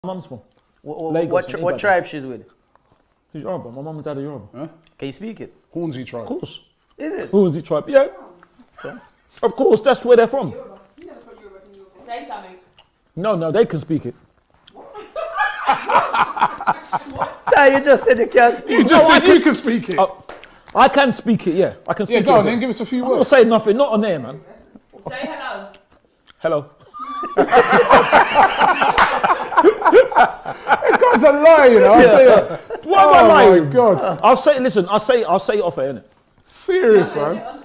mum's from. What tribe she's with? She's Yoruba. My mum and dad are Yoruba. Huh? Can you speak it? Hornsey tribe. Of course. Is it? Who was the tribe? Yeah. Of course, that's where they're from. Say something. No, they can speak it. You just said you can't speak. You just said you can speak it. I can speak it, yeah. I can speak Yeah, it. go on a bit. then, give us a few I'm not words. saying nothing, not on there, man. Say hello. Hello. That guy's a liar, you know, I tell you. What am I Oh lying? my God. I'll say it off air, innit? Serious, man.